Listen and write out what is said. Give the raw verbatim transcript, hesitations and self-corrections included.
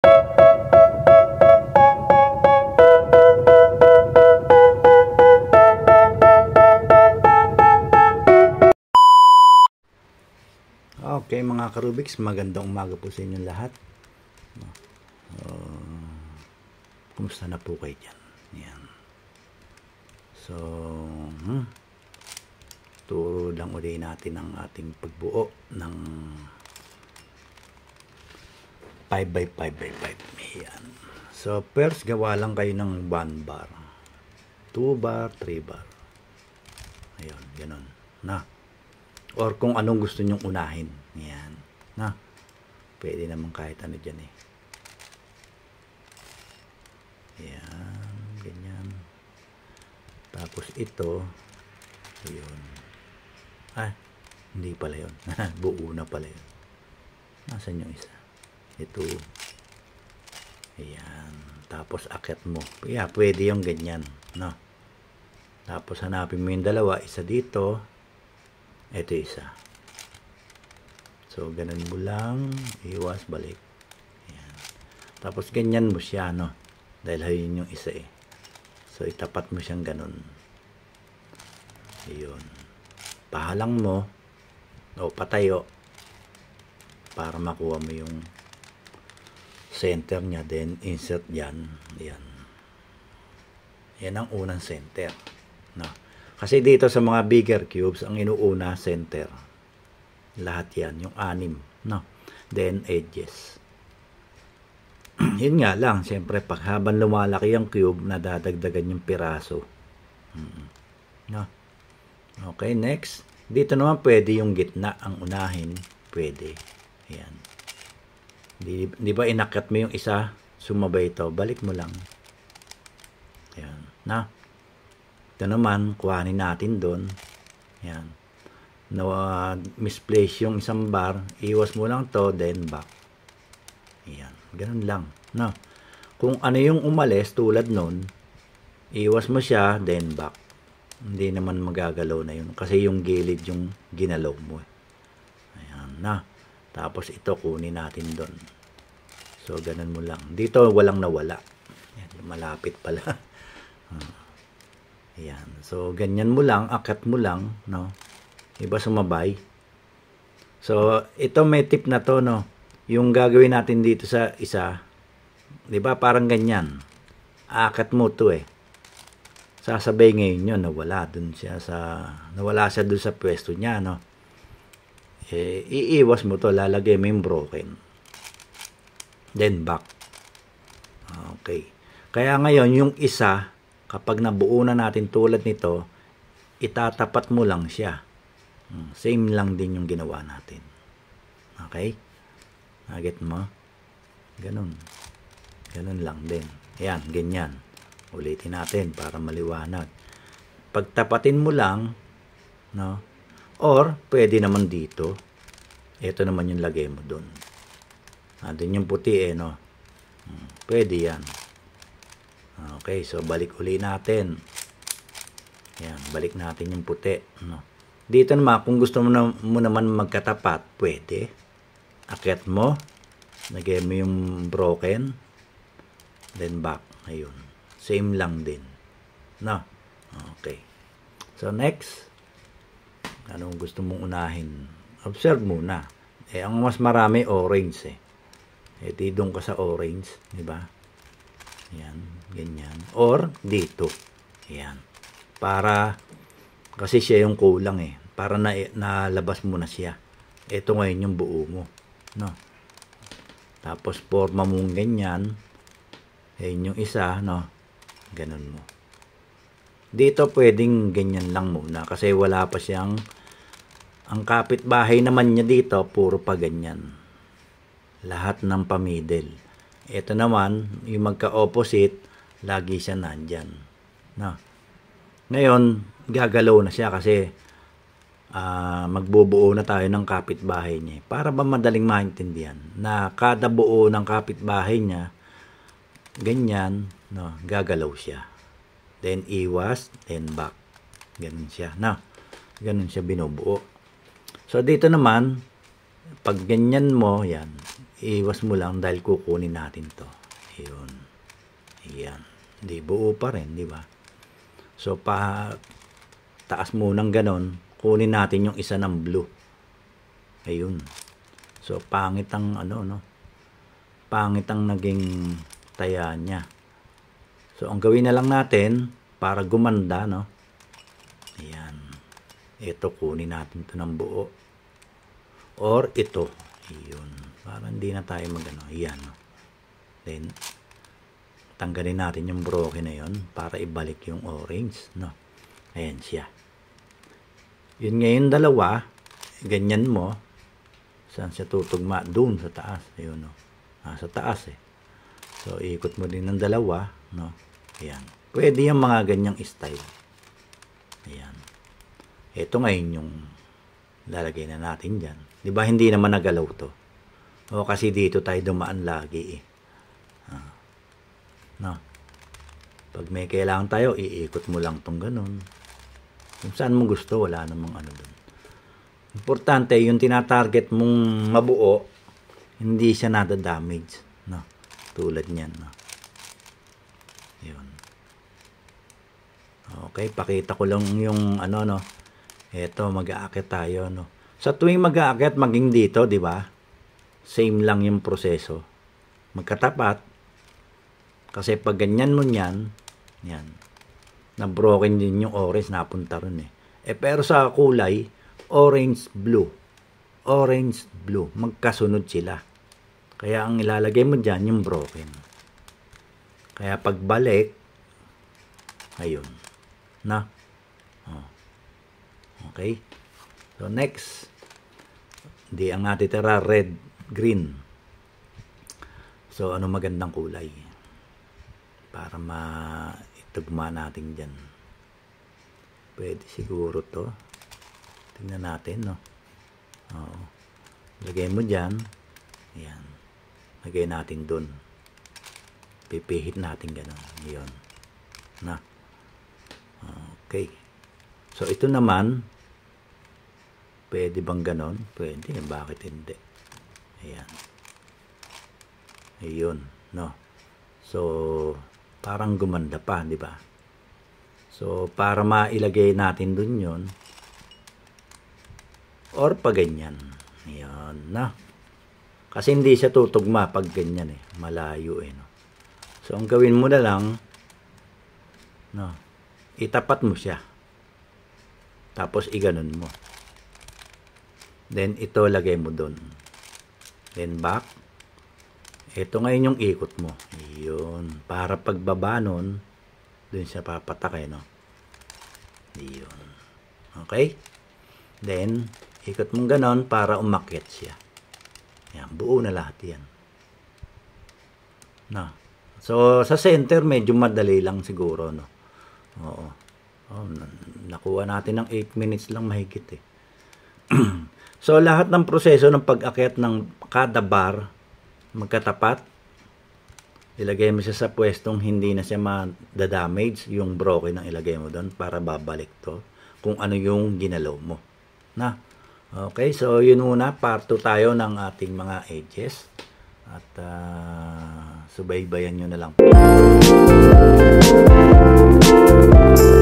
Okay mga Karubiks, magandang umaga po sa inyong lahat. Uh, kumusta na po kayo dyan? Yan. So, hmm, turo lang ulit natin ang ating pagbuo ng five by five by five. Yan. So, first gawa lang kayo ng one bar, two bar, three bar. Ayun, ganun. Na. Or kung anong gusto nyong unahin. Yan. Na. Pwede naman kahit ano dyan eh. Yan. Ganyan. Tapos ito. Ayun. Ah. Hindi pala yun. Buo na pala yun. Nasaan yung isa? Ito. Ayan. Tapos akit mo. Yeah, pwede yung ganyan. No. Tapos hanapin mo yung dalawa. Isa dito. Ito isa. So, ganun mo lang. Iwas, balik. Ayan. Tapos, ganyan mo siya, no? Dahil ayun yung isa eh. So, itapat mo siyang ganun. Ayun. Pahalang mo. O, patayo. Para makuha mo yung center niya. Then, insert yan. Ayan. Yan ang unang center. No? Kasi dito sa mga bigger cubes, ang inuuna, center. Lahat yan, yung anim. No? Then, edges. Yun nga lang, siyempre, pag habang lumalaki yung cube, nadadagdagan yung piraso. Hmm. No? Okay, next. Dito naman pwede yung gitna ang unahin. Pwede. Ayan. Di, di ba inakyat mo yung isa, sumabay ito, balik mo lang. Ayan. Na? Ito naman, kuhanin natin doon. Yan. No, uh, misplace yung isang bar. Iwas mo lang to, then back. Yan. Ganun lang. No? Kung ano yung umalis, tulad nun, iwas mo siya, then back. Hindi naman magagalaw na yun. Kasi yung gilid yung ginalaw mo. Ayan na. Tapos ito, kunin natin doon. So, ganun mo lang. Dito, walang nawala. Yan, malapit pala. Hmm. Ayan. So, ganyan mo lang, akat mo lang, no? Iba sumabay. So, ito may tip na to, no? Yung gagawin natin dito sa isa, di ba parang ganyan. Akat mo to eh. Sasabay ngayon yun, nawala dun siya sa, nawala siya dun sa pwesto niya, no? Eh, iiwas mo to, lalagay mo yung broken. Then back. Okay. Kaya ngayon, yung isa, kapag nabuo na natin tulad nito, itatapat mo lang siya. Same lang din yung ginawa natin. Okay? Naget mo? Ganun. Ganun lang din. Ayan, ganyan. Ulitin natin para maliwanag. Pagtapatin mo lang, no? Or, pwede naman dito. Ito naman yung lagay mo dun. Nandun yung puti eh, no? Pwede yan. Okay, so balik uli natin. Ayan, balik natin yung puti. No? Dito naman, kung gusto mo, na, mo naman magkatapat, pwede. Akyat mo. Lagay mo yung broken. Then back. Ayun. Same lang din. No? Okay. So next. Anong gusto mong unahin? Observe muna. Eh, ang mas marami, orange eh. Eh, di doon ka sa orange. Diba? Ayan. Ganyan. Or, dito. Ayan. Para, kasi siya yung kulang eh. Para na, nalabas mo na siya. Ito ngayon yung buo mo. No? Tapos, forma mong ganyan. Ayan yung isa, no? Ganun mo. Dito, pwedeng ganyan lang muna. Kasi wala pa siyang, ang kapitbahay naman niya dito, puro pa ganyan. Lahat ng pamiddle. Ito naman, yung magka-opposite, lagi siya nandyan. No. Ngayon, gagalaw na siya kasi uh, magbubuo na tayo ng kapitbahay niya. Para ba madaling maintindihan na kada buo ng kapitbahay niya, ganyan, no, gagalaw siya. Then iwas, then back. Ganun siya. No. Ganun siya binubuo. So, dito naman, pag ganyan mo, yan, iwas mo lang dahil kukunin natin to. Ayun. Ayan. Di buo pa rin, di ba? So, pa taas munang ganon, kunin natin yung isa ng blue. Ayun. So, pangit ang ano, no? Pangit ang naging taya niya. So, ang gawin na lang natin, para gumanda, no? Ayan. Ito, kunin natin to ng buo. Or ito. Ayun. Para hindi na tayo magano. Ayan, no? Then, tanggalin natin yung broken na yun para ibalik yung orange, no? Ayan siya. Yun ngayon dalawa, ganyan mo. Saan siya tutugma? Doon sa taas. Ayun, no? Ah, sa taas eh. So, ikot mo din ng dalawa, no? Ayan. Pwede yung mga ganyang style. Ayan. Ito ngayon yung lalagay na natin dyan. Di ba hindi naman nagalaw to? O kasi dito tayo dumaan lagi eh. Ah. No? Pag may kailangan tayo, iikot mo lang tong ganun. Kung saan mo gusto, wala namang ano dun. Importante, yung tinatarget mong mabuo, hindi siya nada-damage. No? Tulad niyan. No? Yun. Okay, pakita ko lang yung ano, no. Ito, mag-aakit tayo, no. Sa tuwing mag-aakit, maging dito, di ba? Same lang yung proseso. Magkatapat. Kasi pag ganyan mo niyan, yan, na-broken din yung orange, napunta rin eh. Eh, pero sa kulay, orange, blue. Orange, blue. Magkasunod sila. Kaya ang ilalagay mo dyan, yung broken. Kaya pagbalik, ayun. Na? Oh. Okay? So, next. Di ang natitira, red, green. So, ano magandang kulay? Para maitugma natin dyan. Pwede siguro to. Tingnan natin, no? Oo. Lagay mo dyan. Ayan. Lagay natin dun. Pipihit natin gano'n. Yun. Na? Okay. So, ito naman, pwede bang gano'n? Pwede. Bakit hindi? Ayan. Ayun. No? So, parang gumanda pa, di ba? So, para mailagay natin dun yun, or pa ganyan. Ayan. Na? Kasi hindi siya tutugma pag ganyan eh. Malayo eh. No? So, ang gawin mo na lang, no, itapat mo siya. Tapos, iganon mo. Then, ito lagay mo doon. Then, back. Ito ngayon yung ikot mo. Yun. Para pagbaba nun, doon siya papatakay, no? Yun. Okay? Then, ikot mong ganon para umakyat siya. Yan. Buo na lahat yan. No? So, sa center, medyo madali lang siguro, no? Oo. Oh, nakuha natin ng eight minutes lang mahigit eh. So, lahat ng proseso ng pag-akyat ng kada bar, magkatapat, ilagay mo siya sa pwestong hindi na siya ma-damage, yung broken ang ilagay mo doon para babalik to kung ano yung ginalaw mo. Na? Okay, so yun muna, part two tayo ng ating mga edges. At uh, subaybayan nyo na lang.